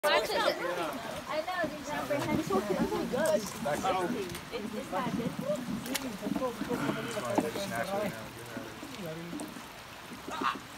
know these apprehensions. Oh my gosh. It's not good.